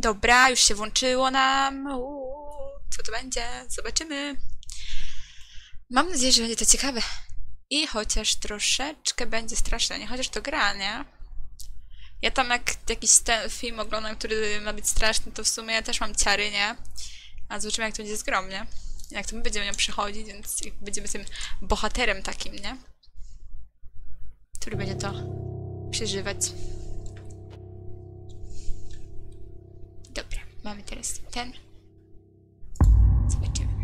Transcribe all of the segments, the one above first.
Dobra, już się włączyło nam. Co to będzie? Zobaczymy. Mam nadzieję, że będzie to ciekawe. I chociaż troszeczkę będzie straszne, nie? Chociaż to gra, nie? Ja tam jak jakiś ten film oglądam, który ma być straszny, to w sumie ja też mam ciary, nie? A zobaczymy, jak to będzie z grą, nie? Jak to my będziemy nią przechodzić, więc będziemy tym bohaterem takim, nie? Który będzie to przeżywać. Dobra, mamy teraz ten. Zobaczymy.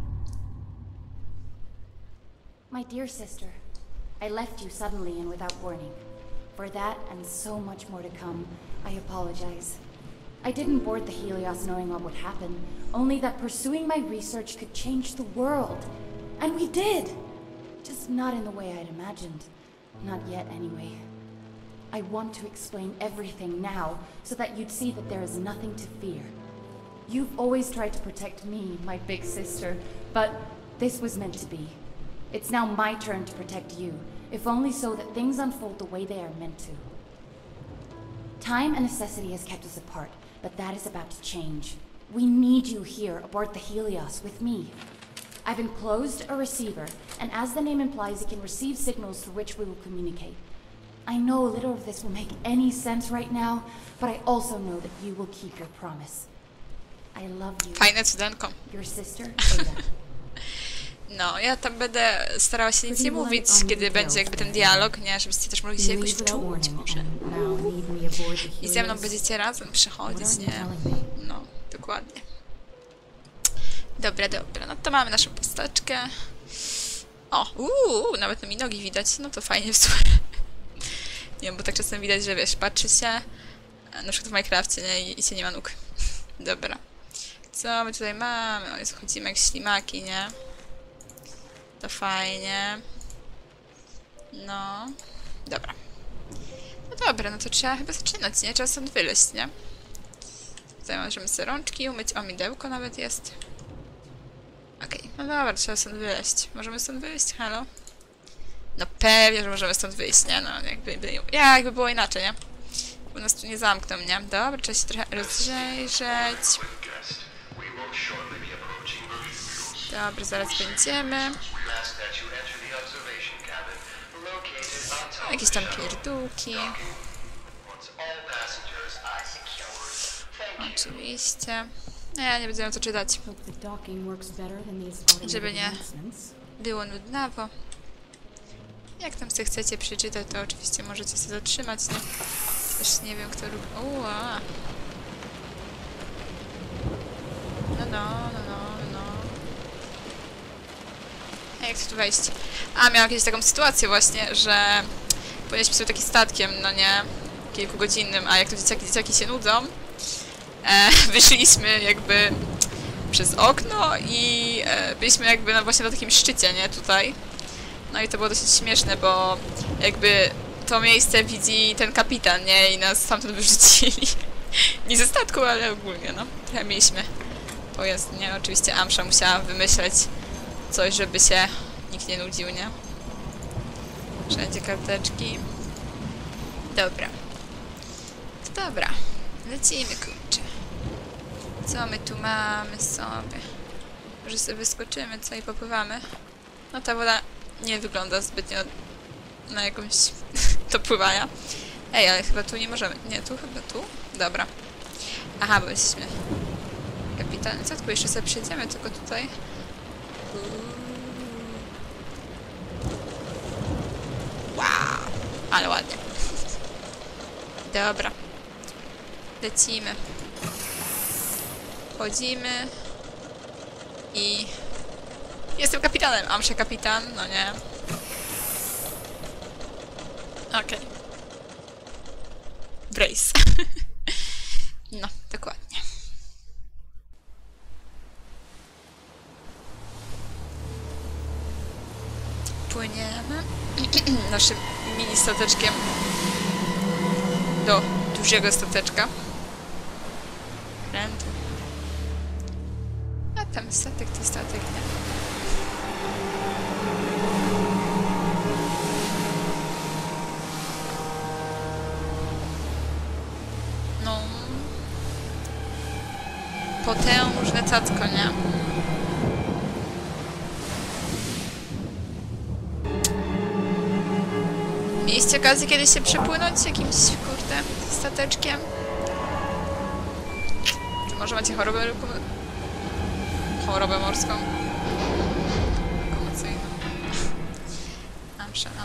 My dear sister, I left you suddenly and without warning. For that, and so much more to come, I apologize. I didn't board the Helios knowing what would happen, only that pursuing my research could change the world. And we did! Just not in the way I'd imagined. Not yet, anyway. I want to explain everything now, so that you'd see that there is nothing to fear. You've always tried to protect me, my big sister, but this was meant to be. It's now my turn to protect you, if only so that things unfold the way they are meant to. Time and necessity has kept us apart, but that is about to change. We need you here aboard the Helios with me. I've enclosed a receiver, and as the name implies, it can receive signals through which we will communicate. I know little of this will make any sense right now, but I also know that you will keep your promise. I love you. Fajne cudenko. Your sister, Ada. No, ja tam będę starała się nic nie mówić, kiedy będzie jakby ten dialog, nie? Żebyście też mogli się jakoś wczuć może. I ze mną będziecie razem przechodzić, nie? No, dokładnie. Dobra, dobra. No to mamy naszą postaczkę. O, nawet mi nogi widać. No to fajnie w sumie. Nie wiem, bo tak czasem widać, że wiesz, patrzy się, na przykład w Minecrafcie, nie? I się nie ma nóg. Dobra. Co my tutaj mamy? O, jest, chodzimy jak ślimaki, nie? To fajnie. No. Dobra. No dobra, no to trzeba chyba zaczynać, nie? Trzeba stąd wyleźć, nie? Tutaj możemy sobie rączki umyć. O, midełko nawet jest. Okej, no dobra, trzeba stąd wyleźć. Możemy stąd wyjść? Halo? No pewnie, że możemy stąd wyjść, nie? No, jakby było inaczej, nie? Bo nas tu nie zamkną, nie? Dobra, trzeba się trochę rozejrzeć. Dobra, zaraz będziemy. Jakieś tam pierdółki. Oczywiście. No ja nie będę miał co czytać. Żeby nie było nudnawo. Jak tam sobie chcecie przeczytać, to oczywiście możecie sobie zatrzymać, nie? Też nie wiem, kto lubi... Uła. No. A jak tu wejść? A, miałam kiedyś taką sytuację właśnie, że płynęliśmy sobie takim statkiem, no nie, kilkugodzinnym, a jak to dzieciaki się nudzą, wyszliśmy jakby przez okno i byliśmy jakby no właśnie na takim szczycie, nie, tutaj. No i to było dosyć śmieszne, bo jakby to miejsce widzi ten kapitan, nie, i nas stamtąd wyrzucili. Nie ze statku, ale ogólnie, no. Trochę mieliśmy pojazd, nie, oczywiście Amsza musiała wymyśleć coś, żeby się nikt nie nudził, nie? Wszędzie karteczki. Dobra. Dobra. Lecimy, kurczę. Co my tu mamy sobie? Może sobie wyskoczymy, co i popływamy? No ta woda nie wygląda zbytnio na jakąś do pływania. Ej, ale chyba tu nie możemy. Nie, tu chyba tu? Dobra. Aha, bo jesteśmy kapitan. Co tu jeszcze sobie przejdziemy, tylko tutaj? Wow, ale ładnie. Dobra. Lecimy. Chodzimy. I... Jestem kapitanem. Amsza kapitan, no nie. Okej. Brace. No, dokładnie. Płyniemy naszym mini stateczkiem do dużego stateczka. Pręd. A tam statek to statek, nie? No. potężne cacko, nie? Mieliście okazję kiedyś się przepłynąć jakimś, kurde, stateczkiem? Czy może macie chorobę morską? Lokomocyjną. Amsza.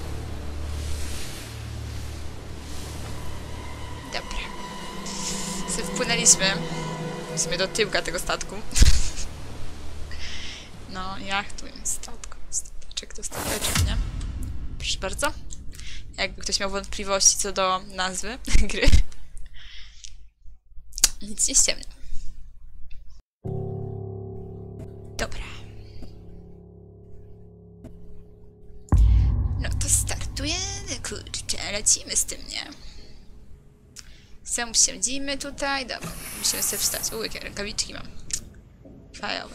Dobra. Sobie wpłynęliśmy w sumie do tyłka tego statku. No, jachtu, statku. Stateczek to stateczek, nie? Proszę bardzo. Jakby ktoś miał wątpliwości co do nazwy gry. Nic nie ściemnia. Dobra. No to startujemy, kurczę, lecimy z tym, nie? Siedzimy tutaj, dobra, musimy sobie wstać. Jakie rękawiczki mam. Fajowe.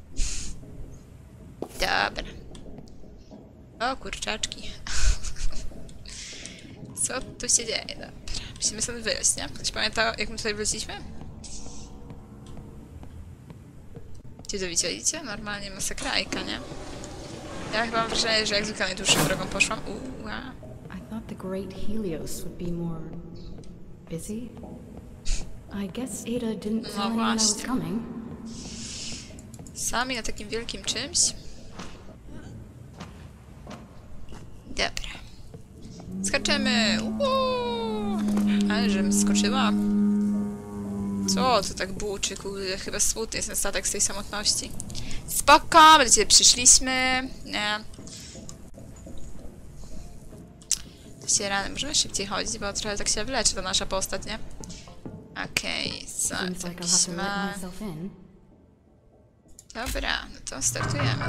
Dobra. O, kurczaczki. Co tu się dzieje? Dobra. Musimy sobie wyjść, nie? Ktoś pamięta, jak my tutaj wróciliśmy? Gdzie to widzieliście? Normalnie masakrajka, nie? Ja chyba mam wrażenie, że jak zwykle najdłuższą drogą poszłam. I thought the Great Helios would be more busy. I guess Ada didn't tell anyone I was coming. Sami na takim wielkim czymś? Dobra. Skaczemy! Ale żebym skoczyła. Co to tak buczy, kurde? Chyba smutny jest ten statek z tej samotności. Spoko, do ciebie przyszliśmy. Nie. To się rany. Możemy szybciej chodzić, bo trochę tak się wleczy ta nasza postać, nie? Okej, co? Dobra, no to startujemy.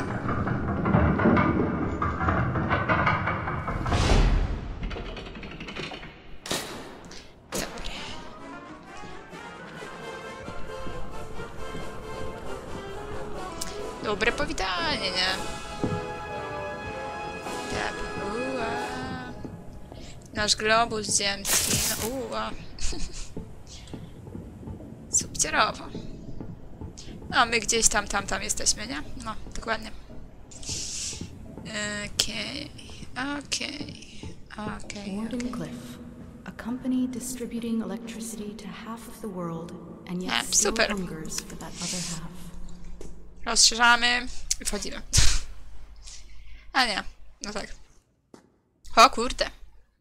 Dobre powitanie, nie? Dobra, nasz globus ziemski, no subcierowo. No, my gdzieś tam jesteśmy, nie? No, dokładnie. Okej. Warden Cliff, a company distributing electricity to half of the world, and yet still hungers for that other half. Rozszerzamy i wchodzimy. A nie, no tak. O kurde.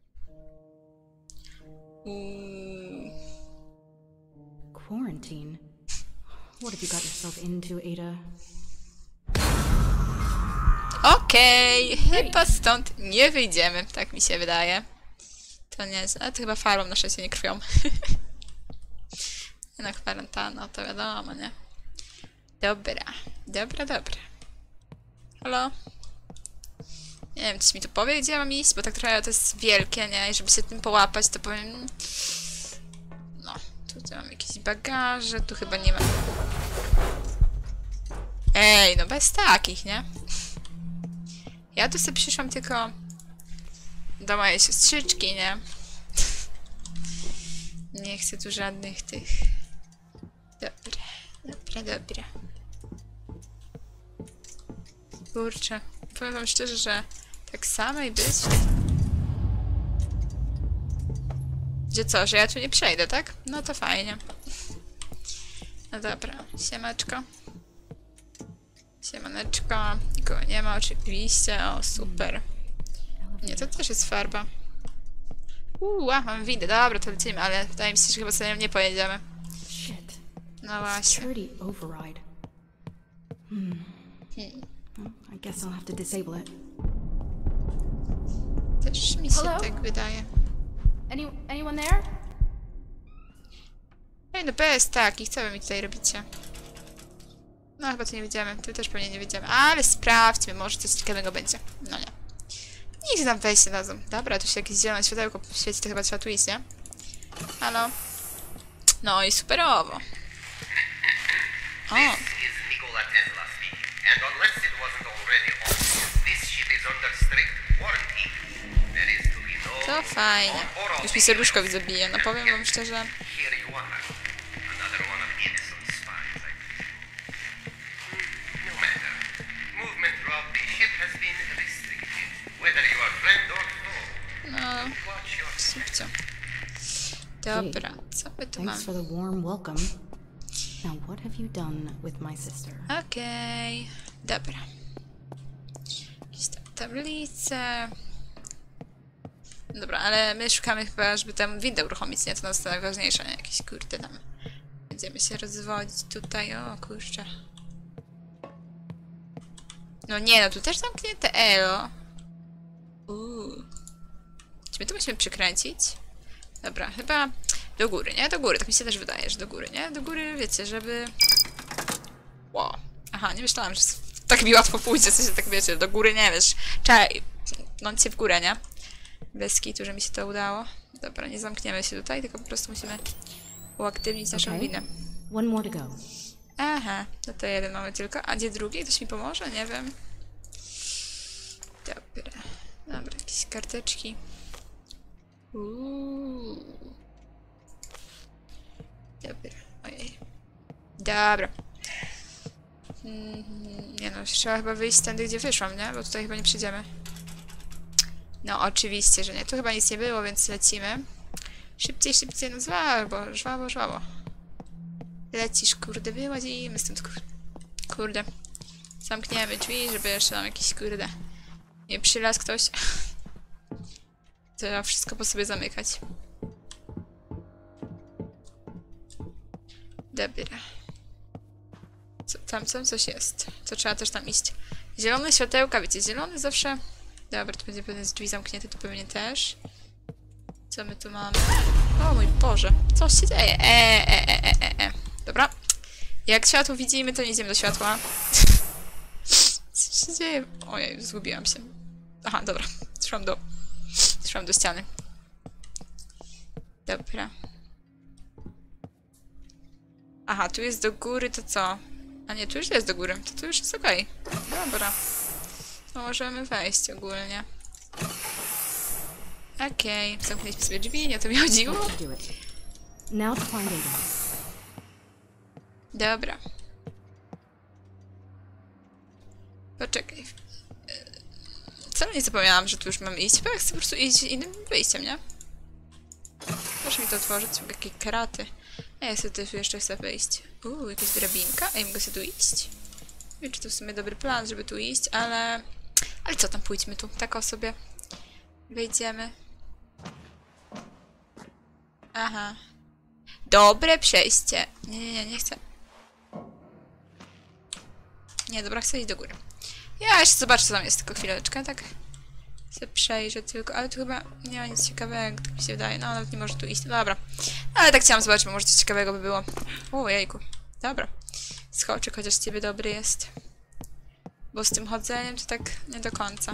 Quarantine? What have you got yourself into, Ada? Okej, chyba stąd nie wyjdziemy, tak mi się wydaje. To nie jest, ale to chyba farbą na szczęście nie krwią. Na kwarantanna, to wiadomo, nie? Dobra. Halo? Nie wiem, czy mi tu powie, gdzie mam iść, bo tak trochę to jest wielkie, nie? I żeby się tym połapać, to powiem... No, tutaj mam jakieś bagaże, tu chyba nie ma... Ej, no bez takich, nie? Ja tu sobie przyszłam tylko... do mojej siostrzyczki, nie? Nie chcę tu żadnych tych... Dobra. Kurczę, powiem wam szczerze, że tak samej być... Że co, że ja tu nie przejdę, tak? No to fajnie. No dobra, siemaczko. Siemaneczko. Nikogo nie ma oczywiście, o super. Nie, to też jest farba. Mam widę, dobra, to lecimy, ale wydaje mi się, że chyba sobie nie pojedziemy. No właśnie. I guess I'll have to disable it. Też mi się tak wydaje. Anyone there? Ej, no bez takich, co wy mi tutaj robicie? No chyba tu nie wiedziemy, tu też pewnie nie wiedziemy, ale sprawdźmy, może coś ciekawego będzie. No nie. Nigdy tam wejść nie dadzą. Dobra, tu się jakieś zielone światełko świeci, to chyba trzeba tu iść, nie? Halo? No i superowo. O. To fajnie. Już mi serduszko widzę bije, no powiem wam szczerze. Subcio. Dobra, co my tu mamy? Thanks for the warm welcome. Now, what have you done with my sister? Okej, dobra. Jakieś tam tablice. Dobra, ale my szukamy chyba, żeby tam windę uruchomić, nie? To nas to najważniejsze, nie? Jakieś kurde tam. Będziemy się rozwodzić tutaj, o kurczę. No nie, no tu też zamknięte elo. Czy my to musimy przykręcić? Dobra, chyba do góry, nie? Do góry, tak mi się też wydaje, że do góry, nie? Do góry, wiecie, żeby... Wow. Aha, nie myślałam, że tak mi łatwo pójdzie, coś tak wiecie, do góry nie wiesz. Trzeba pchnąć się w górę, nie? Bez kitu, że mi się to udało. Dobra, nie zamkniemy się tutaj, tylko po prostu musimy uaktywnić naszą winę. One more to go. Aha, no to jeden mamy tylko. A gdzie drugi? Ktoś mi pomoże? Nie wiem. Dobra. Dobra, jakieś karteczki. Dobra, ojej. Dobra. Nie no, trzeba chyba wyjść tędy, gdzie wyszłam, nie? Bo tutaj chyba nie przyjdziemy. No oczywiście, że nie. Tu chyba nic nie było, więc lecimy. Szybciej, szybciej, no żwawo, żwawo. Lecisz, kurde, wyłazimy stąd, kurde. Zamkniemy drzwi, żeby jeszcze nam jakiś, kurde, nie przylazł ktoś. Trzeba wszystko po sobie zamykać. Dobra. Co, tam coś jest. To trzeba też tam iść. Zielone światełka, wiecie, zielony zawsze... Dobra, tu będzie pewnie z drzwi zamknięte, tu pewnie też. Co my tu mamy? O mój Boże, co się dzieje? Dobra. Jak światło widzimy, to nie idziemy do światła. Co się dzieje? Ojej, zgubiłam się. Aha, dobra. Szłam do ściany. Dobra. Aha, tu jest do góry, to co? A nie, tu już jest do góry. To już jest okej. Dobra. To możemy wejść ogólnie. Okej. Zamknęliśmy sobie drzwi, nie o to mi chodziło. Now to find Ada. Dobra. Poczekaj. Wcale nie zapomniałam, że tu już mam iść. Bo ja chcę po prostu iść innym wyjściem, nie? Proszę mi to otworzyć. Są jakieś kraty. Ja sobie też jeszcze chcę wejść. Jakaś drabinka. Ej, mogę sobie tu iść? Nie wiem, czy to w sumie dobry plan, żeby tu iść, ale... Ale co tam, pójdźmy tu. Tak o sobie. Wejdziemy. Aha. Dobre przejście. Nie chcę. Nie, dobra, chcę iść do góry. Ja jeszcze zobaczę, co tam jest, tylko chwileczkę, tak? Chcę przejrzeć tylko, ale tu chyba nie ma nic ciekawego, tak mi się wydaje. No, nawet nie może tu iść, dobra. Ale tak chciałam zobaczyć, bo może coś ciekawego by było. O, jejku. Dobra. Skoczyk chociaż z ciebie dobry jest. Bo z tym chodzeniem to tak nie do końca.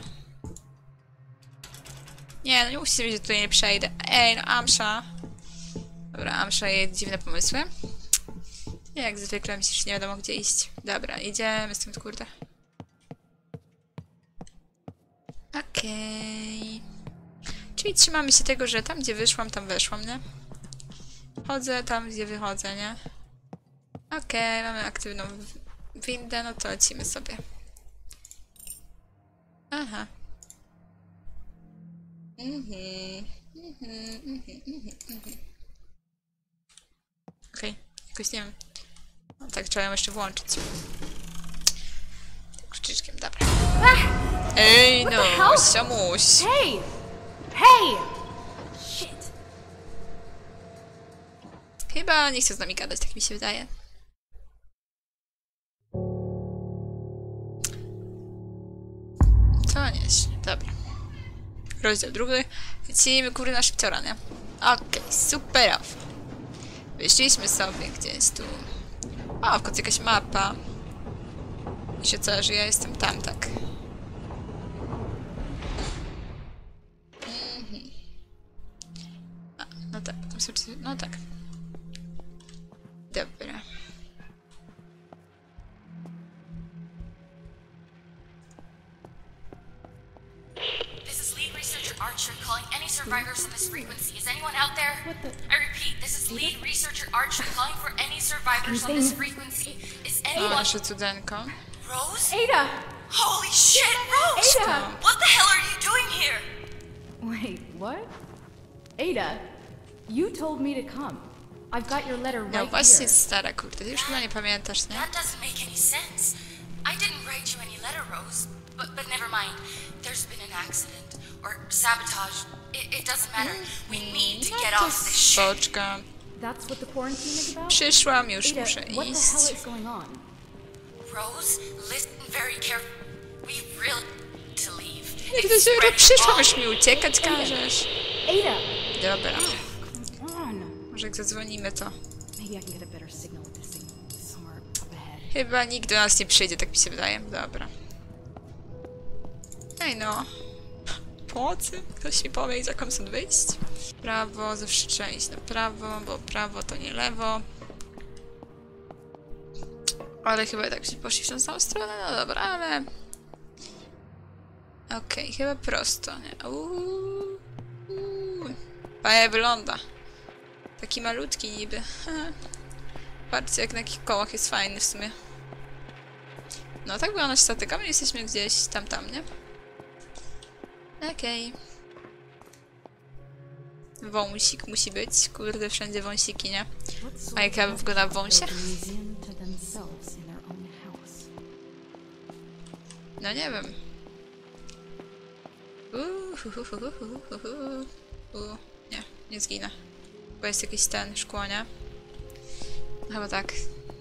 Nie, no nie musicie wiedzieć, że tutaj nie przejdę. Ej, no Amsza. Dobra, Amsza jej dziwne pomysły. Jak zwykle myślisz, że nie wiadomo gdzie iść. Dobra, idziemy z tym, kurde. Okej. Czyli trzymamy się tego, że tam gdzie wyszłam, tam weszłam, nie? Chodzę tam, gdzie wychodzę, nie? Okej, mamy aktywną windę, no to lecimy sobie. Aha. Okej, jakoś nie wiem. No, tak trzeba ją jeszcze włączyć. Tak przyciskiem, dobra. Ej, no, siamuś. Hey! Hey! Shit. Chyba nie chce z nami gadać, tak mi się wydaje. To nieźle, dobra. Rozdział drugi. Lecimy, kurde, na szybciora, nie? Okej, super. Wyszliśmy sobie gdzieś tu. O, w końcu jakaś mapa. I się co, że ja jestem tam, tak. A, no tak, potem sobie... No tak. Dobra. This is lead researcher Archer calling any survivors on this frequency. Is anyone out there? What the? I repeat, this is lead researcher Archer calling for any survivors on this frequency. Is O, anyone... nasze cudenko. Rose? Ada! Holy shit, Rose! Ada! What the hell are you doing here? Wait, what? Ada, you told me to come. I've got your letter No right właśnie, here. stara, kurde, ty już chyba nie pamiętasz, nie? That doesn't make any sense. I didn't write you any letter, Rose. But never mind. There's been an accident. Or sabotage. It doesn't matter. We need to get No to off this ship. spoczka. That's what the quarantine is about? Przyszłam, już Ada, muszę what the hell iść. is going on? Rose, listen very carefully. We really need to leave. Nigdy It's zero, spreading przyszłam, all- już mi uciekać każesz. Ada! Dobra, Come on. może jak zadzwonimy to. Maybe I can get a better signal with this thing somewhere up ahead. Chyba nikt do nas nie przyjdzie, tak mi się wydaje. Dobra. Ej no. Pomocy? Ktoś mi powie, jak stąd wyjść? Prawo, zawsze trzeba iść na prawo, bo prawo to nie lewo. Ale chyba tak się poszli w tą samą stronę, no dobra, ale... Okej, chyba prosto, nie? Fajnie wygląda. Taki malutki niby. Patrzcie, jak na jakich kołach jest fajny w sumie. No tak była nasza statyka, my jesteśmy gdzieś tam, nie? Okej. Wąsik musi być. Kurde, wszędzie wąsiki, nie? A jak ja bym wyglądała w wąsie? No nie wiem. Nie, nie zginę. Bo jest jakiś ten szkło, nie? No chyba tak.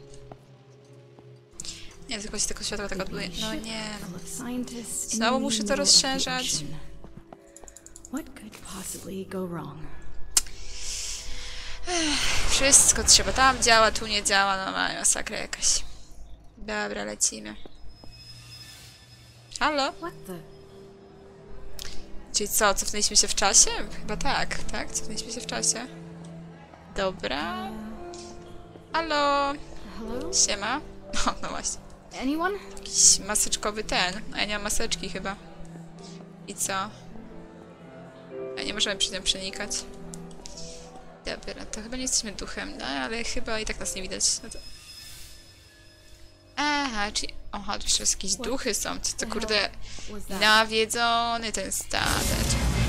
Nie, tylko się tylko światło tak odbije. No nie. Znowu muszę to rozszerzać. What could possibly go wrong? Wszystko trzeba. Tam działa, tu nie działa. No masakra jakaś. Dobra, lecimy. Halo? What the? Czyli co, cofnęliśmy się w czasie? Chyba tak, tak? Cofnęliśmy się w czasie. Dobra. Halo? Hello? Siema. No właśnie. Anyone? Jakiś maseczkowy ten. A ja nie mam maseczki chyba. I co? A nie możemy przy tym przenikać. Dobra, to chyba nie jesteśmy duchem, no ale chyba i tak nas nie widać. No to... Aha, czyli... Aha, tu jeszcze jakieś duchy są. To kurde... Nawiedzony ten statek.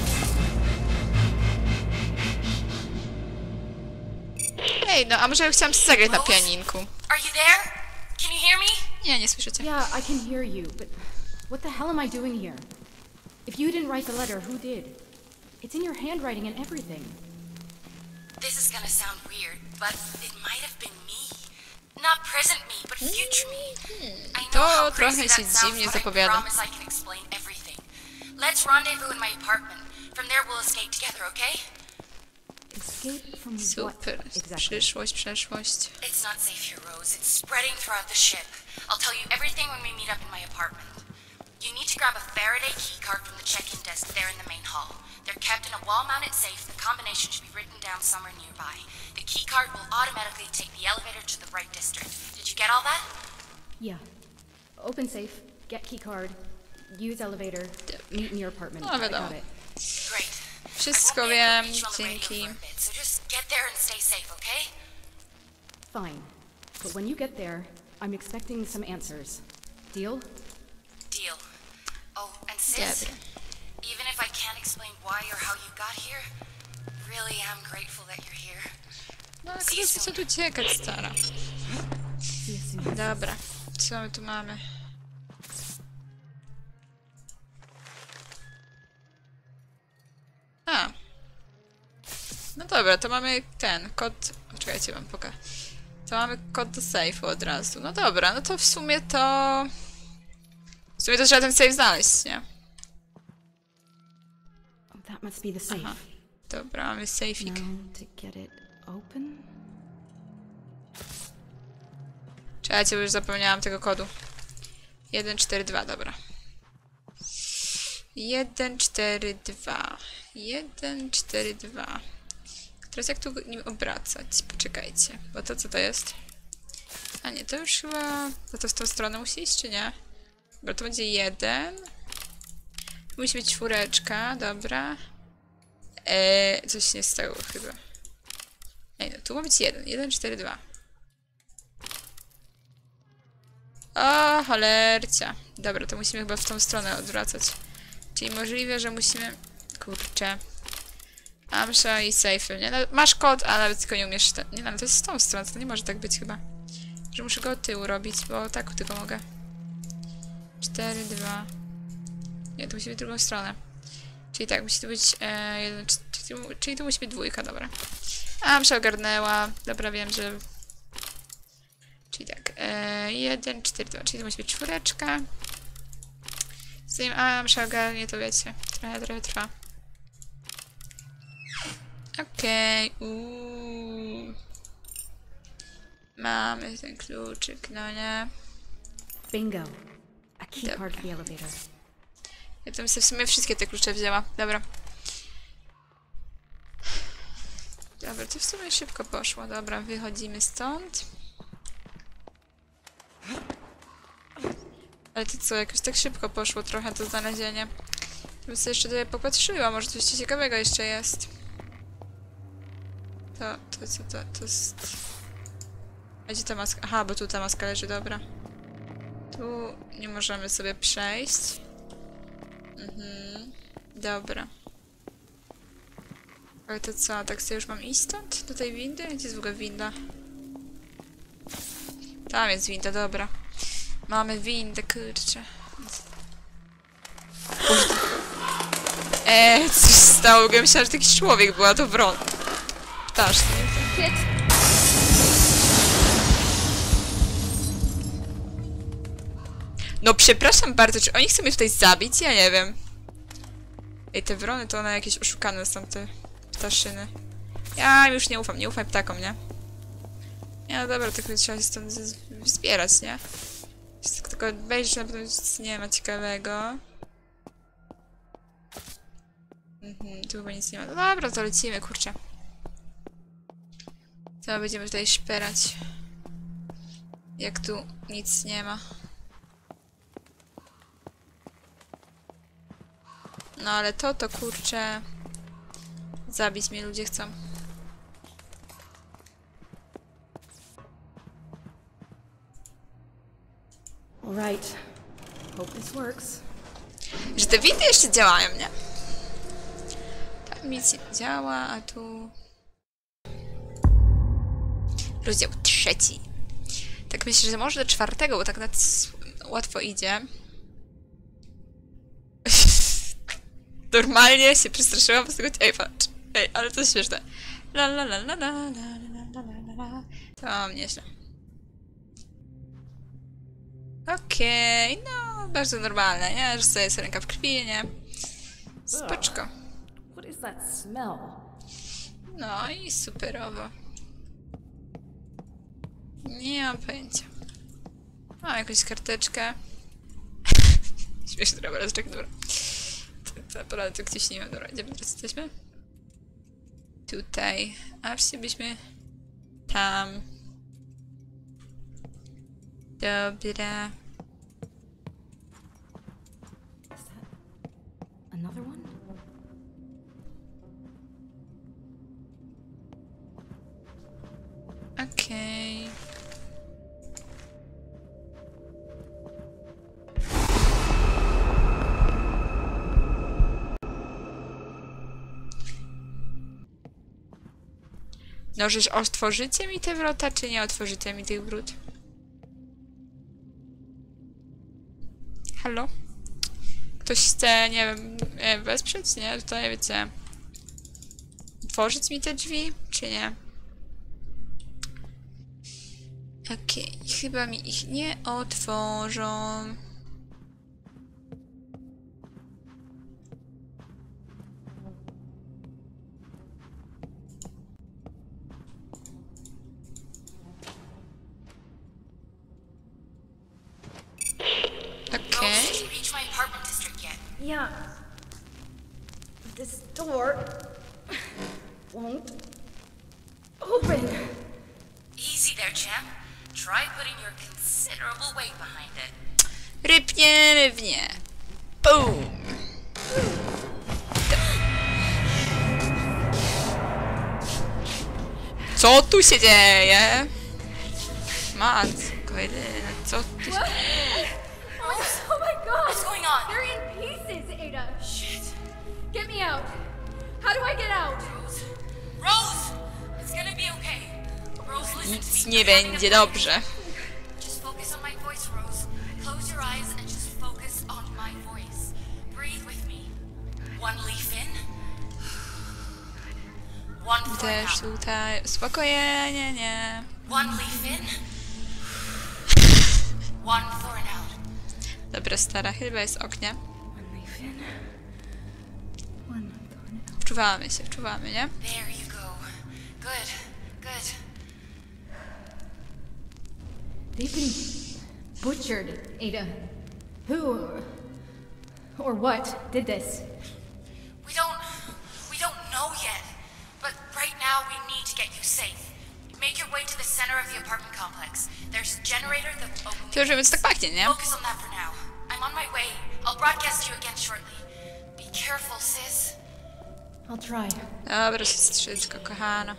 Ej, no a może ja chciałam zagrać na pianinku? Are you there? Can you hear me? Nie, nie słyszycie. Yeah, I can hear you, but what the hell am I doing here? If you didn't write the letter, who did? It's in your handwriting and everything. This is gonna sound weird, but it might have been me. Not present me, but future me. I know how To crazy trochę that się sounds, dziwnie but I zapowiada. promise I can explain everything. Let's rendezvous in my apartment. From there we'll escape together, okay? Escape from what Super. exactly? Przyszłość, przeszłość. It's not safe here, Rose. It's spreading throughout the ship. I'll tell you everything when we meet up in my apartment. You need to grab a Faraday keycard from the check-in desk there in the main hall. They're kept in a wall-mounted safe. The combination should be written down somewhere nearby. The keycard will automatically take the elevator to the right district. Did you get all that? Yeah. Open safe, get key card, use elevator, meet in your apartment. No, I wiadomo. got it. Great. Wszystko I won't be able to wiem, reach you on the radio dzięki. for a bit, so just get there and stay safe, okay? Fine. But when you get there, I'm expecting some answers. Deal? Deal. Oh, and sis, Dobra. even if I can't explain why or how you got here, really am grateful that you're here. No, ale co tu uciekać, stara? See you soon. Dobra, co my tu mamy? A. No dobra, to mamy ten kod. Czekajcie, wam pokażę. To mamy kod do safe'u od razu. No dobra, no to w sumie to... W sumie to trzeba ten safe znaleźć, nie? Oh, that must be the safe. Aha. Dobra, mamy safe'ik. Now to get it open? Czekajcie, bo już zapomniałam tego kodu. 142, dobra. 142. 142. Teraz jak tu nim obracać? Poczekajcie, bo to co to jest? A nie, to już chyba... To w tą stronę musi iść, czy nie? Dobra, to będzie 1. Tu musi być 4, dobra. Coś nie stało chyba. Ej, no tu ma być 1. 1, 4, 2. O, cholercia. Dobra, to musimy chyba w tą stronę odwracać. Czyli możliwe, że musimy... kurczę. Amsza i safe, nie? No, masz kod, ale tylko nie umiesz... Nie no, to jest z tą stroną, to nie może tak być chyba. Że muszę go od tyłu robić, bo tak tylko mogę. 4, 2... Nie, to musi być drugą stronę. Czyli tak, musi to być... czyli to musi być 2, dobra. Amsza ogarnęła. Dobra, wiem, że... Czyli tak, 1, 4, 2, czyli to musi być 4. Zanim Amsza ogarnie, to wiecie, trochę trwa. Okej, mamy ten kluczyk, no nie? Bingo. A key card for the elevator. Ja to bym sobie w sumie wszystkie te klucze wzięła. Dobra. Dobra, to w sumie szybko poszło. Dobra, wychodzimy stąd. Ale to co, jakoś tak szybko poszło trochę to znalezienie. Bym sobie jeszcze tutaj popatrzyła, może coś ciekawego jeszcze jest. To jest... A gdzie ta maska? Aha, bo tu ta maska leży, dobra. Tu nie możemy sobie przejść. Dobra. Ale to co, tak sobie już mam iść stąd? Do tej windy? Gdzie jest w ogóle winda? Tam jest winda, dobra. Mamy windę, kurczę. Coś stało, ja myślałam, że to jakiś człowiek była, to wron. Ptaszki. No przepraszam bardzo, czy oni chcą mnie tutaj zabić? Ja nie wiem. Ej, te wrony to one jakieś oszukane są, te ptaszyny. Ja już nie ufam ptakom, nie? Nie, no dobra, tylko trzeba się stąd zbierać, nie? Tylko wejść, na pewno nic nie ma ciekawego. Tu chyba nic nie ma. No dobra, to lecimy, kurczę. To będziemy tutaj szperać. Jak tu nic nie ma. No ale to kurczę... Zabić mnie ludzie chcą. Alright. Hope this works. Że te windy jeszcze działają, nie? Tam nic nie działa, a tu... Rozdział 3. Tak myślę, że może do 4, bo tak łatwo idzie. Normalnie się przestraszyłam z tego... Ej, patrz. Ej, ale to śmieszne. La la la la la la la la la. To mam nieźle. Okej, no bardzo normalne, nie? Że sobie jest ręka w krwi, nie? Spoczko. What is that smell? No i superowo. Nie mam pojęcia. Mam jakąś karteczkę. Śmieszny obrazek, dobra. To naprawdę to gdzieś nie ma. Dobra, gdzie my teraz jesteśmy? Tutaj. A właściwie byśmy... Tam. Dobra. Another one? Okej. No, żeż otworzycie mi te wrota, czy nie otworzycie mi tych wrót? Halo? Ktoś chce, nie wiem, wesprzeć, nie? Tutaj, wiecie... Otworzyć mi te drzwi, czy nie? Okej, chyba mi ich nie otworzą. Rose, did you reach my apartment district yet? Yeah. This door won't open. Easy there, champ. Try putting your considerable weight behind it. Rypniemy w nie. Boom! Co tu się dzieje? Matko jedyna, co tu się... Oh my god! What's going on? They're in pieces, Ada! Shit. Get me me out. How do I get out? Rose! It's gonna be okay. Rose, listen to Nic me. nie będzie dobrze. Just focus on my voice, Rose. Close your eyes and just focus on my voice. Breathe with me. One leaf in. One foot Też out. tutaj... Spokojnie, nie. One leaf in. One thorn out. Dobra, stara, chyba jest oknie. One leaf in. One thorn out. Wczuwamy, nie? There you go. Good. Good. They've been butchered, Ada. Who or what did this? We don't know yet. But right now we need to get you safe. Make your way to the center of the apartment complex. There's a generator that will To już wiem, co tak pachnie, nie? focus on that for now. I'm on my way. I'll broadcast you again shortly. Be careful, sis. I'll try. Dobra, siostrzyczko, kochana.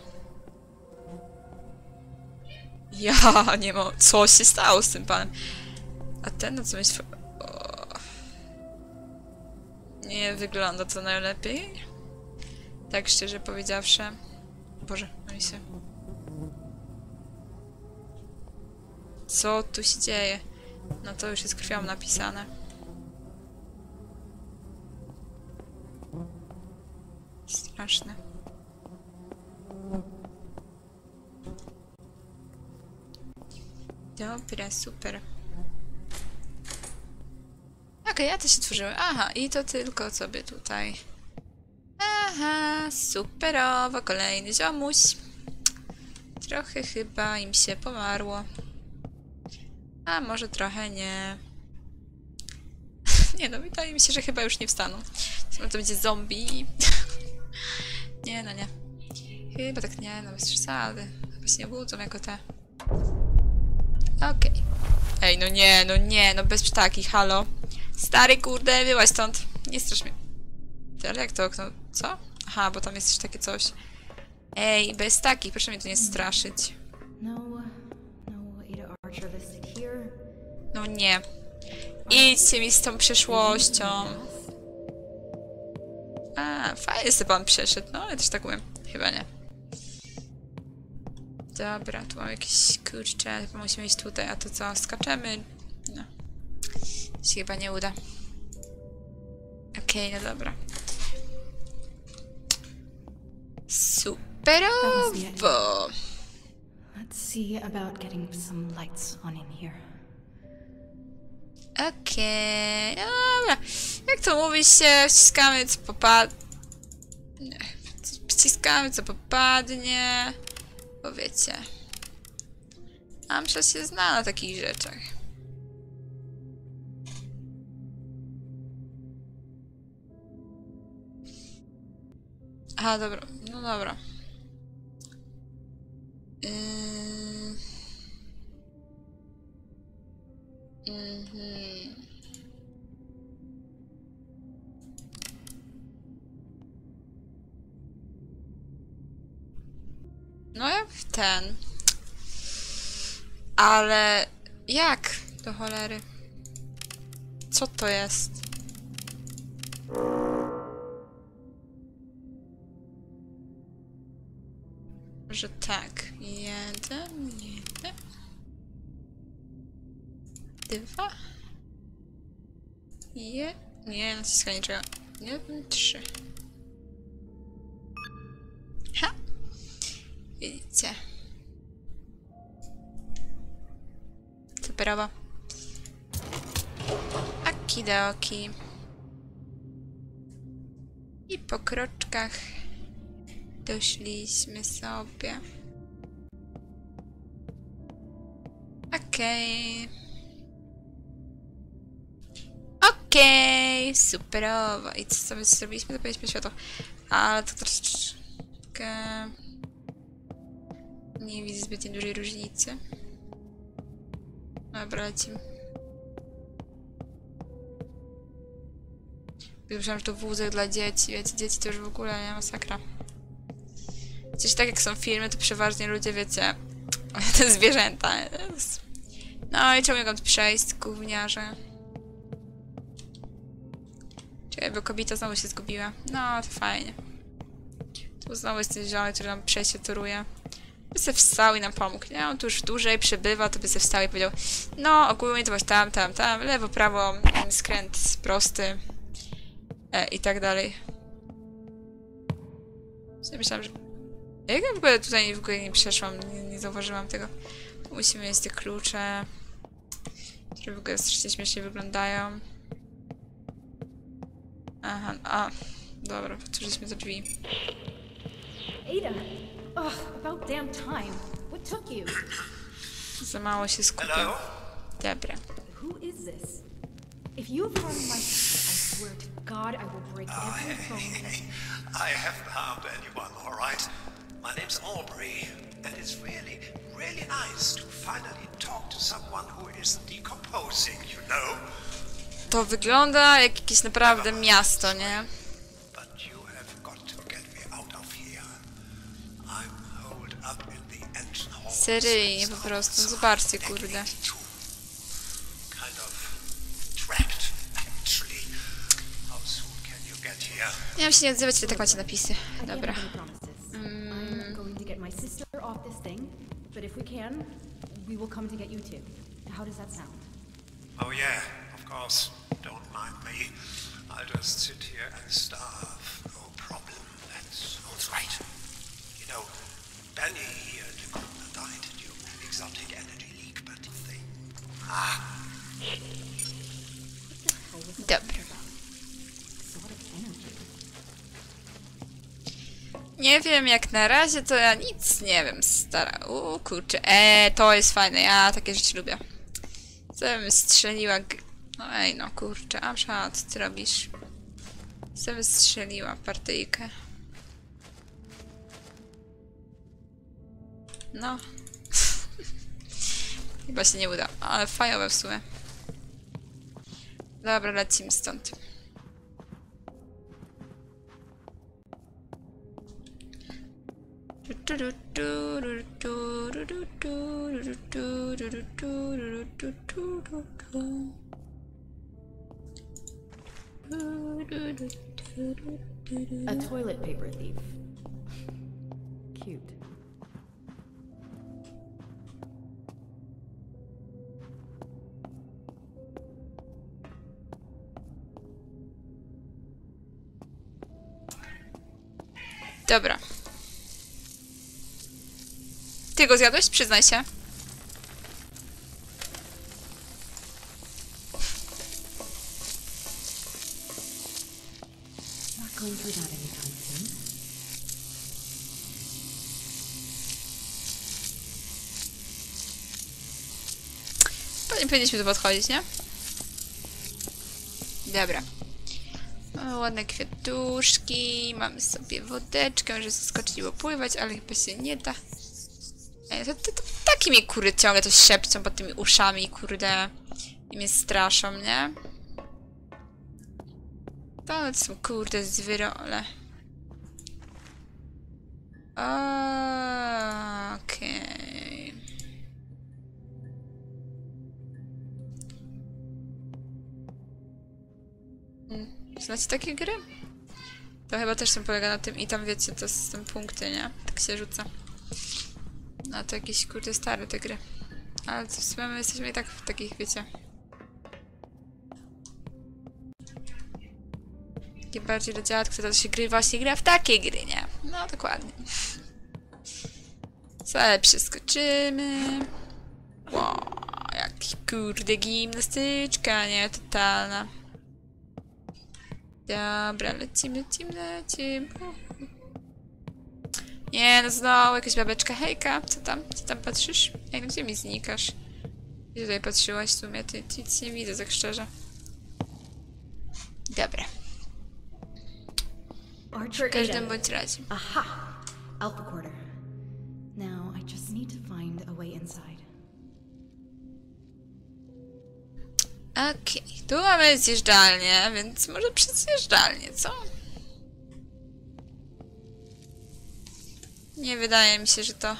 Ja nie mam... Co się stało z tym panem? A ten, no co jest... Nie wygląda to najlepiej. Tak szczerze powiedziawszy. Boże, oni się... Co tu się dzieje? No to już jest krwią napisane. Straszne. Dobra, super. Okej, ja to się tworzyły. Aha, i to tylko sobie tutaj. Aha, superowo, kolejny ziomuś. Trochę chyba im się pomarło. A może trochę nie. Nie no, wydaje mi się, że chyba już nie wstaną. Może to będzie zombie. Nie no, nie. Chyba tak nie, no bez przesady. Chyba się nie budzą jako te. Okej. Ej, no bez ptaki, halo. Stary kurde, wyłaź stąd. Nie strasz mnie. Ty, ale jak to okno? Co? Aha, bo tam jest jeszcze takie coś. Ej, bez takich, proszę mnie tu nie straszyć. No Ada Archer listed here. No nie. Idźcie mi z tą przeszłością. A, fajnie sobie pan przeszedł. No, ja też tak umiem. Chyba nie. Dobra, tu mam jakieś kurcze. Musimy iść tutaj, a to co? Skaczemy? No. To się chyba nie uda. Okej, no dobra. Superowo! Let's see about getting some lights on in here. Okej, dobra. Jak to mówi się, wciskamy co popadnie. Wciskamy co popadnie. Bo wiecie. Amsza się zna na takich rzeczach. Aha, dobra. No dobra. No jak w ten. Ale jak do cholery? Co to jest? Że tak. 1, 2. Nie, naciskanie czego. 1, 3. Ha! Widzicie. Superowo. Okidoki. I po kroczkach doszliśmy sobie. Okej. Okej, superowo. I co sobie zrobiliśmy? Zapaliśmy światło. Ale to troszeczkę... Nie widzę zbyt dużej różnicy. Dobra, lecimy. Myślałam, że to wózek dla dzieci. Wiecie, dzieci to już w ogóle nie masakra. Przecież tak jak są filmy, to przeważnie ludzie, wiecie, te zwierzęta. No i czemu mogą tu przejść, gówniarze? Czy Okej, bo kobieta znowu się zgubiła. No, to fajnie. Tu znowu jest ten zielony, który nam przejście toruje. By se wstał i nam pomógł, nie? On tu już dłużej przebywa, to by se wstał i powiedział: no, ogólnie to masz tam, lewo, prawo, skręt prosty i tak dalej. Ja myślałam, że... Jak ja w ogóle tutaj nie przeszłam, nie zauważyłam tego. Tu musimy mieć te klucze, które w ogóle strasznie śmiesznie wyglądają. Aha, a, dobra, otworzyliśmy te drzwi. Ada! Ugh, about damn time. What took you? Za mało się skupiam. Hello? Dobra. Who is this? If you have harmed my sister, I swear to God I will break every bone. I haven't harmed anyone, all right? My name's Aubrey, and it's really, really nice to finally talk to someone who isn't decomposing, you know? To wygląda jak jakieś naprawdę miasto, nie? But you have got to get me out of here. I'm holed up in the engine hall. Seryjnie po prostu, zobaczcie, kurde. Kind of trapped, actually. How soon can you get here? Nie mam się nie odzywać, ale tak macie napisy. Dobra. I'm going to get my sister off this thing, but if we can, we will come to get you too. How does that sound? Oh yeah, of course. Don't mind me. I'll just sit here and starve. No problem. That sounds right. You know, Benny here died due to exotic energy leak, but thing. Ah. Dobra. Nie wiem, jak na razie to ja nic nie wiem, stara. Kurczę. To jest fajne, ja takie rzeczy lubię. Co bym strzeliła... No ej, no kurczę, Amsza, co ty robisz? Co bym strzeliła partyjkę? No. Chyba się nie uda, ale fajowe w sumie. Dobra, lecimy stąd. A toilet paper thief. Cute. Dobra. Ty go zjadłeś? Przyznaj się. Not going through that anytime soon. Pewnie powinniśmy tu podchodzić, nie? Dobra. Mamy ładne kwiatuszki, mamy sobie wodeczkę, może skoczyć i popływać, ale chyba się nie da. To takie mnie kurde ciągle to szepczą pod tymi uszami, kurde. I mnie straszą, nie? To są kurde zwyrole. Okej. Znacie takie gry? To chyba też tam polega na tym i tam wiecie, to są punkty, nie? Tak się rzuca. No to jakieś kurde stare te gry. Ale w sumie my jesteśmy i tak w takich, wiecie. Takie bardziej do dziadków, to się właśnie gra w takie gry, nie? No dokładnie. Co, przeskoczymy. Wow, jaki kurde gimnastyczka, nie? Totalna. Dobra, lecimy. Nie, no znowu jakaś babeczka. Hejka, co tam? Co tam patrzysz? Ej, no gdzie mi znikasz? Gdzie tutaj patrzyłaś w sumie? Ty nic nie widzę, tak szczerze. Dobra. W każdym bądź razie. Aha! Alpha Quarter. Now I just need to find a way inside. Okej, tu mamy zjeżdżalnię, więc może przez zjeżdżalnię, co? Nie wydaje mi się, że to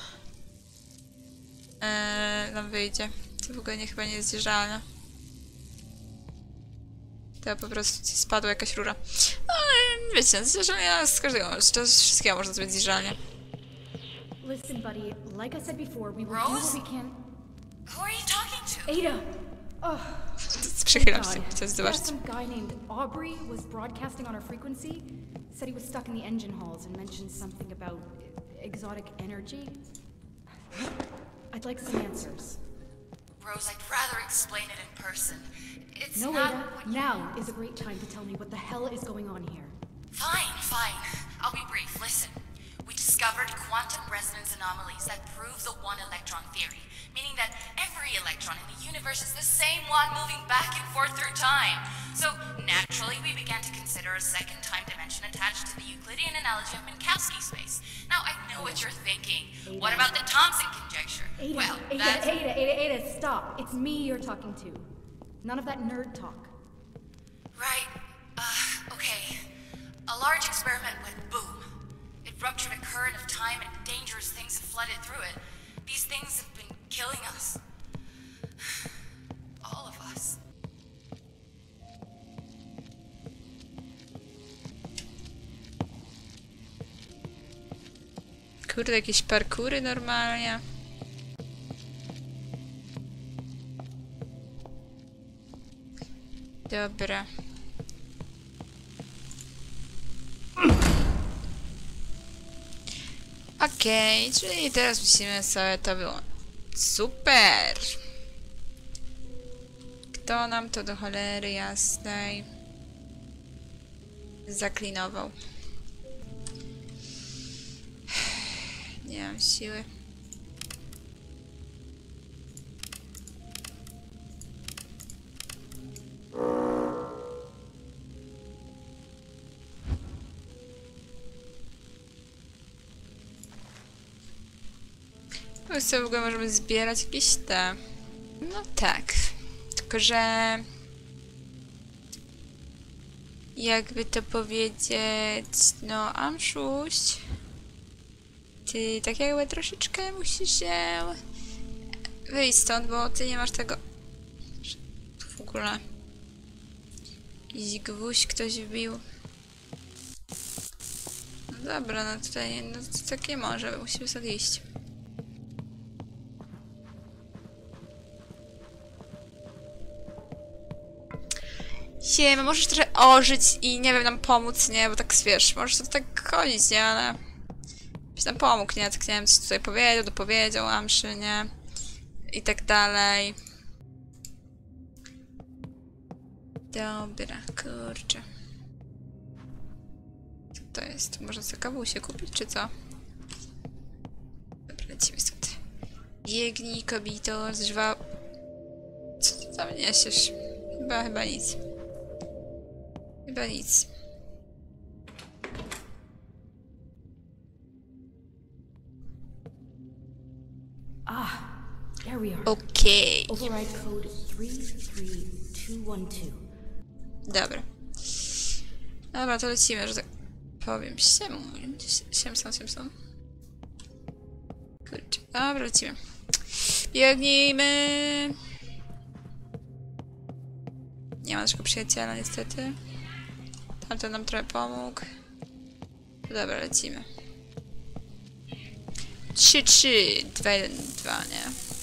nam wyjdzie. To w ogóle chyba nie jest zjeżdżalne. To po prostu ci spadła jakaś rura. No, wiecie, zjeżdżalnia z każdego, z wszystkiego można zrobić zjeżdżalnię. Listen, buddy, like I said before, we will do Rose? what we can. Who are you talking to? Ada! Oh, Przychylam się, God. chcę Yeah, zobaczyć. some guy named Aubrey was broadcasting on our frequency. Said he was stuck in the engine halls and mentioned something about exotic energy. I'd like some answers. Rose, I'd rather explain it in person. It's No, not Ada. what you... Now is a great time to tell me what the hell is going on here. Fine, fine. I'll be brief. Listen. We discovered quantum resonance anomalies that prove the one-electron theory, meaning that every electron in the universe is the same one moving back and forth through time. So, naturally, we began to consider a second time dimension attached to the Euclidean analogy of Minkowski space. Now, I know what you're thinking. What about the Thomson conjecture? Ada, Well, Ada, that's... Ada, stop. It's me you're talking to. None of that nerd talk. Right. Okay. A large experiment went boom. It ruptured a current of time and dangerous things have flooded through it. These things have been killing us. All of us. Kurde, jakieś parkury normalnie. Dobra. Okej, czyli teraz musimy sobie to było. Super! Kto nam to do cholery jasnej zaklinował? Nie mam siły. Co w ogóle możemy zbierać jakieś te... No tak. Tylko, że... Jakby to powiedzieć... No, Amszuś... Ty tak jakby troszeczkę musisz się... wyjść stąd, bo ty nie masz tego... Tu w ogóle... Jakiś gwóźdź ktoś wbił. No dobra, no tutaj... No to tak nie może, musimy stąd iść. Siema, możesz trochę ożyć i nie wiem, nam pomóc, nie? Bo tak wiesz, możesz to tak chodzić, nie? Ale... Byś nam pomógł, nie? Tak nie wiem, coś tutaj powiedział, dopowiedział Amszy, nie? I tak dalej. Dobra, kurczę. Co to jest? Można sobie kawusie kupić, czy co? Dobra, lecimy stąd. Biegnij, kobito, zżwa... Co ty tam niesiesz? Chyba nic. Chyba nic. Ah, there we are. Okej. Override code 33212. Dobra. Dobra, to lecimy, że tak powiem. Siemson. Kurczę. Dobra, lecimy. Biegnijmy. Nie ma naszego przyjaciela, niestety. Tamten nam trochę pomógł. Dobra, lecimy. 3, 2, 1, 2, nie?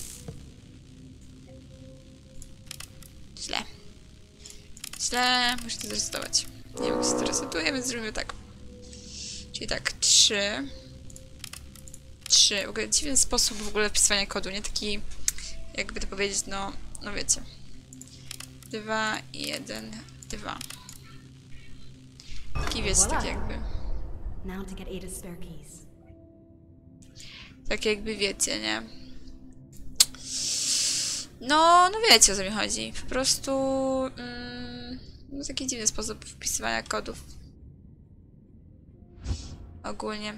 Źle, muszę to zresetować. Nie wiem, jak się to resetuje, więc zrobimy tak. Czyli tak, 3. W ogóle dziwny sposób w ogóle wpisywania kodu, nie? Taki, jakby to powiedzieć, no wiecie. 2, 1, 2. Taki wiecie, tak jakby. Now to get Ada's spare keys. Tak jakby wiecie, nie? No wiecie, o co mi chodzi. Po prostu... no taki dziwny sposób wpisywania kodów. Ogólnie.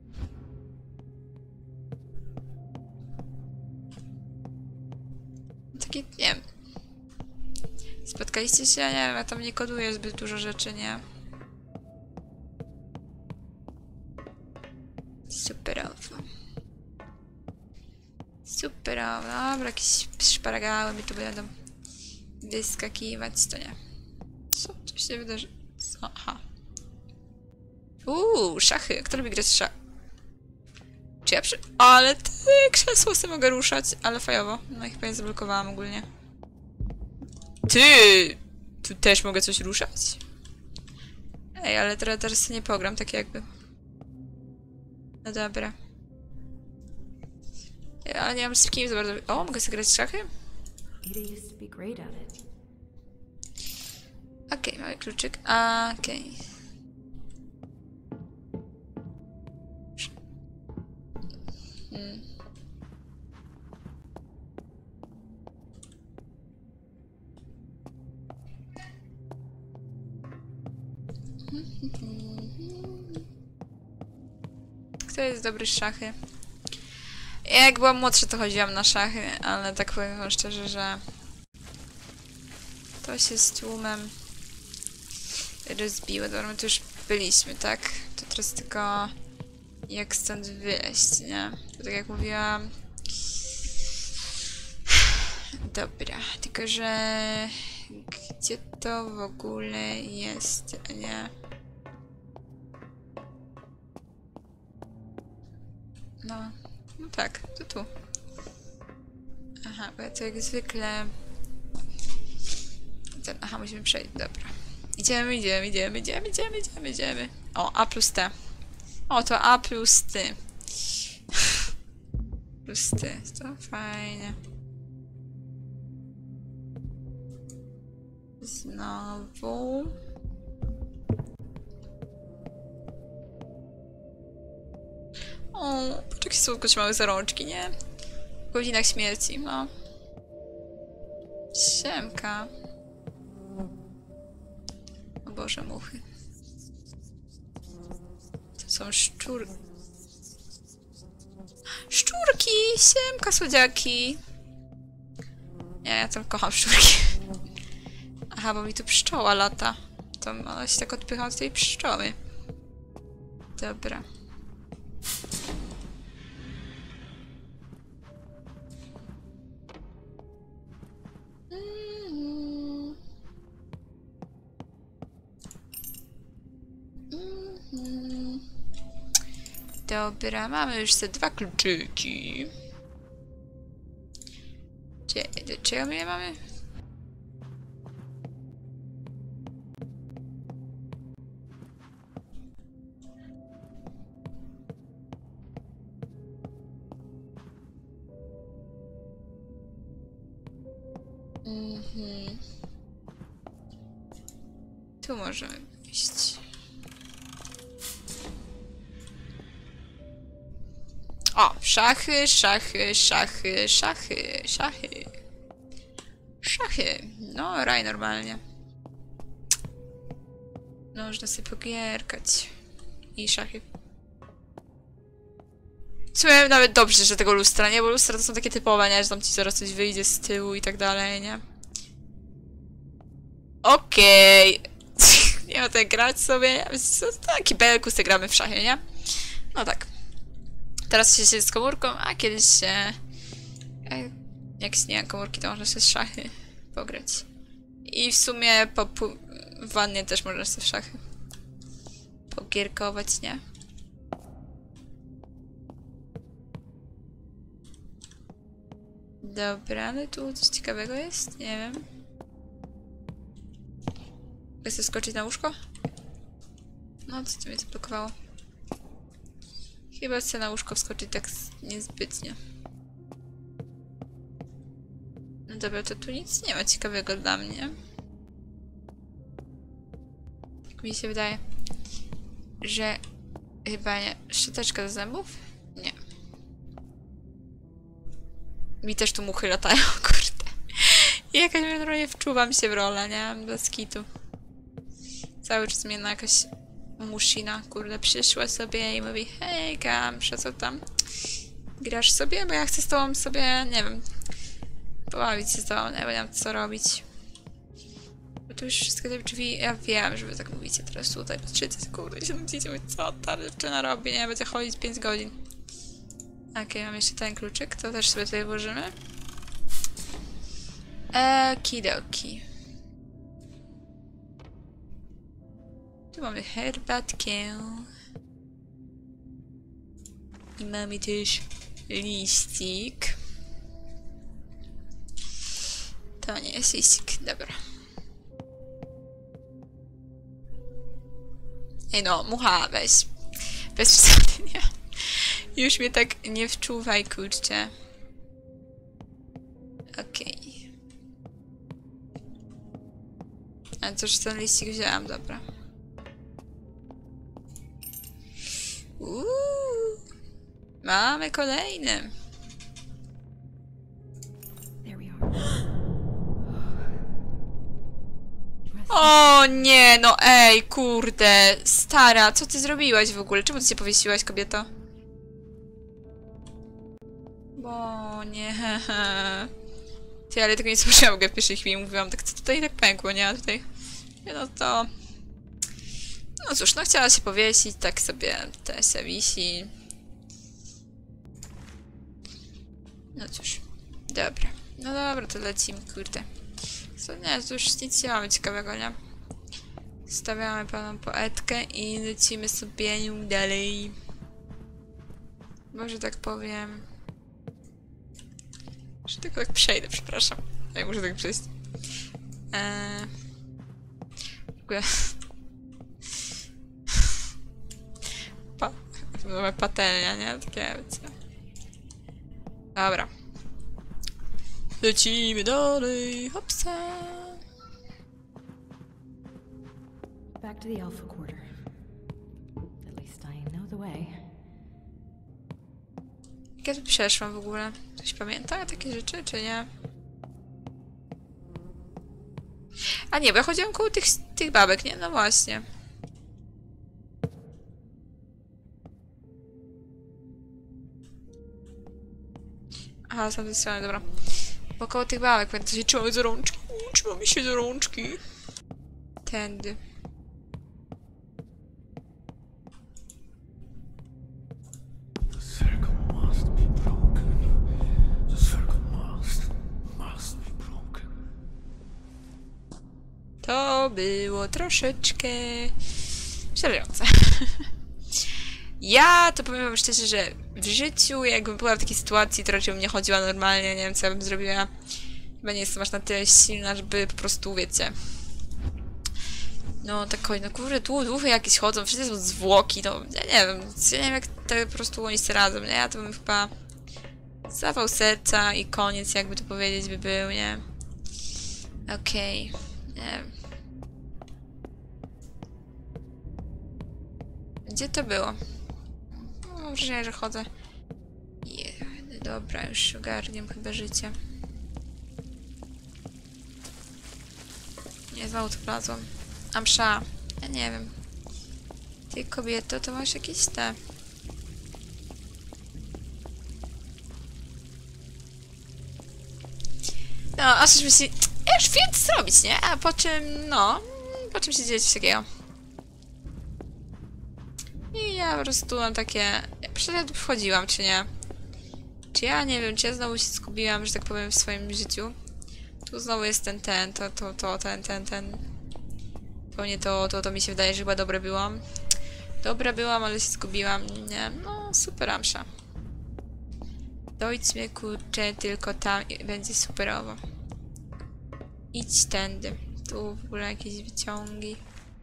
Taki, nie wiem. Spotkaliście się? Nie wiem, ja tam nie koduję zbyt dużo rzeczy, nie? Superowo. Dobra, jakieś szparagały mi tu będą wyskakiwać, to nie. Co? Co się wydarzy? Co? Aha. Szachy. Kto lubi grać w szachy? Czy ja Ale ty, krzesło sobie mogę ruszać, ale fajowo. No i chyba je zablokowałam ogólnie. Ty! Tu też mogę coś ruszać? Ej, ale teraz nie pogram, tak jakby. No dobra. Ale nie mam z kim za bardzo... O, mogę sobie grać w szachy? Okej, mały kluczyk. Okej. Kto jest dobry w szachy? Ja jak byłam młodsza, to chodziłam na szachy, ale tak powiem wam szczerze, że to się z tłumem rozbiło. Dobra, my tu już byliśmy, tak? To teraz tylko jak stąd wyjść, nie? Bo tak jak mówiłam... Dobra, tylko że... Gdzie to w ogóle jest, nie? No tak, to tu. Aha, bo ja to jak zwykle... Aha, musimy przejść, dobra. Idziemy. O, A plus T. O, to A plus T. Plus T, to fajnie. Znowu. O, takie słodko trzymały za rączki, nie? W godzinach śmierci, no. Siemka. O Boże, muchy. To są szczurki. Szczurki! Siemka, słodziaki! Nie, ja tam kocham szczurki. Aha, bo mi tu pszczoła lata. To ona się tak odpycha od tej pszczoły. Dobra. Dobra, mamy już te 2 kluczyki. Do czego my je mamy? Tu możemy iść. O, szachy. No, raj normalnie. No, można sobie pogierkać. I szachy. W sumie nawet dobrze, że tego lustra, nie? Bo lustra to są takie typowe, nie? Że tam ci zaraz coś wyjdzie z tyłu i tak dalej, nie? Okej. Nie ma tak grać sobie. Taki belku sobie gramy w szachy, nie? No tak. Teraz się z komórką, a kiedyś się... Jak nie ma komórki, to można się z szachy pograć. I w sumie w wannie też można się w szachy pogierkować, nie? Dobra, ale tu coś ciekawego jest? Nie wiem. Chcę skoczyć na łóżko? No, co to mnie zablokowało? Chyba chcę na łóżko wskoczyć tak niezbytnie. No dobra, to tu nic nie ma ciekawego dla mnie. Jak mi się wydaje, że chyba nie. Szczoteczka do zębów? Nie. Mi też tu muchy latają, kurde. I jakaś normalnie wczuwam się w rolę, nie? Bez kitu. Cały czas mnie na jakaś muszina, kurde, przyszła sobie i mówi: hej, Gamsza, co tam? Grasz sobie? Bo ja chcę z tobą sobie, nie wiem, pobawić się z tobą, nie wiem co robić. Bo tu już wszystkie te drzwi, ja wiem, że wy tak mówicie teraz tutaj, patrzycie, kurde, i się nudzicie, mówić, co ta dziewczyna robi, nie? Będzie chodzić 5 godzin. Okej, mam jeszcze ten kluczyk, to też sobie tutaj włożymy. Kidoki. Tu mamy herbatkę. I mamy też liścik. To nie jest liścik, dobra. Ej no, mucha, weź. Bez przesady, nie? Już mnie tak nie wczuwaj, kurczę. Okej. A cóż, ten liścik wzięłam, dobra. Mamy kolejny. There we are. O nie, no ej, kurde. Stara, co ty zrobiłaś w ogóle? Czemu ty się powiesiłaś, kobieto? Bo nie, hehe. Ty, ale tego nie słyszałam w pierwszej chwili. Mówiłam, tak co tutaj tak pękło, nie? A tutaj... No to... No cóż, no chciała się powiesić, tak sobie też się wisi. No cóż, dobra. No dobra, to lecimy, kurde. Co nie, to już nic nie mamy ciekawego, nie? Stawiamy paną poetkę i lecimy sobie nią dalej. Może tak powiem... Że tylko tak przejdę, przepraszam. Ja muszę tak przejść. W ogóle... Patelnia, nie? Takie, wiecie. Dobra. Lecimy dalej, hopsa. Back to the Alpha Quarter. At least I know the way. Jak ja tu przeszłam w ogóle? Ktoś pamięta takie rzeczy, czy nie? A nie, bo ja chodziłam koło tych babek, nie? No właśnie. Aha, z tamtej strony, dobra. Bo koło tych babek, pamiętam, się trzymamy za rączki. Trzymamy się za rączki. Tędy. The circle must be broken. The circle must be broken. To było troszeczkę... przerażające. Ja to powiem wam szczerze, że w życiu, jakbym była w takiej sytuacji, to raczej bym nie chodziła normalnie, nie wiem co ja bym zrobiła. Chyba nie jestem aż na tyle silna, żeby po prostu, wiecie... No tak, no kurde, duchy jakieś chodzą, wszędzie są zwłoki, no ja nie wiem jak te po prostu oni sobie radzą, nie? Ja to bym chyba... zawał serca i koniec, jakby to powiedzieć by był, nie? Okej, nie wiem. Gdzie to było? No, mam wrażenie, że chodzę. Dobra, już ogarniam chyba życie. Nie, znowu tu wlazłam. A msza. Ja nie wiem. Ty kobieto, to masz jakieś te... No, aż już myśli... Ja już wiem co zrobić, nie? A po czym, no... Po czym się dzieje coś takiego? I ja po prostu mam takie... Ja przecież tu wchodziłam, czy nie? Czy ja nie wiem, czy ja znowu się zgubiłam, że tak powiem, w swoim życiu? Tu znowu jest ten, ten. Pewnie to mi się wydaje, że chyba dobre byłam. Dobra byłam, ale się zgubiłam. Nie, no super amsza. Dojdźmy, kurczę, tylko tam i będzie superowo. Idź tędy. Tu w ogóle jakieś wyciągi.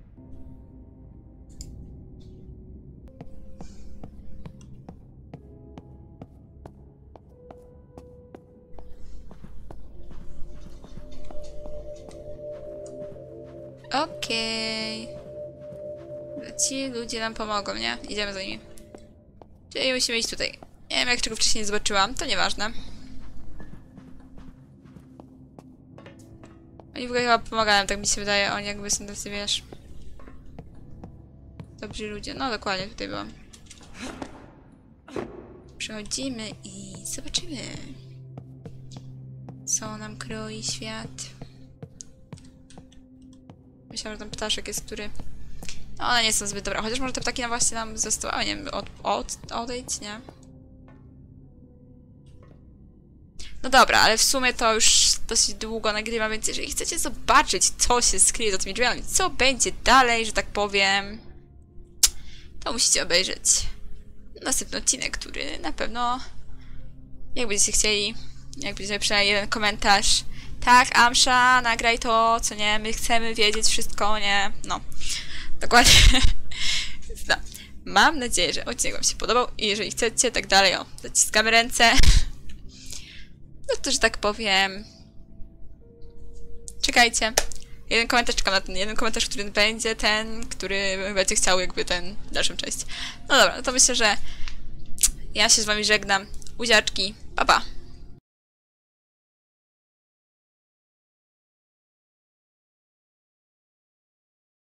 Okej. Ci ludzie nam pomogą, nie? Idziemy za nimi. Czyli musimy iść tutaj. Nie wiem, jak czego wcześniej nie zobaczyłam, to nieważne. Oni w ogóle chyba pomagają, tak mi się wydaje. Oni jakby są tacy, wiesz... dobrzy ludzie. No dokładnie, tutaj byłam. Przechodzimy i zobaczymy. Co nam kroi świat. Myślałam, że ten ptaszek jest, który... No, one nie są zbyt dobre. Chociaż może te ptaki właśnie nam zostały, nie wiem, odejdź, nie? No dobra, ale w sumie to już dosyć długo nagrywam, więc jeżeli chcecie zobaczyć, co się skryje za tymi drzwiami, co będzie dalej, że tak powiem, to musicie obejrzeć następny odcinek, który na pewno, jak będziecie chcieli, jak będziecie przynajmniej jeden komentarz, tak, Amsza, nagraj to, co nie, my chcemy wiedzieć wszystko, nie, no, dokładnie. No. Mam nadzieję, że odcinek wam się podobał i jeżeli chcecie, tak dalej, o, zaciskamy ręce. No to, że tak powiem, czekajcie. Jeden komentarz, czekam na ten jeden komentarz, który będzie ten, który będzie chciał jakby ten dalszą część. No dobra, no to myślę, że ja się z wami żegnam. Buziaczki, pa pa!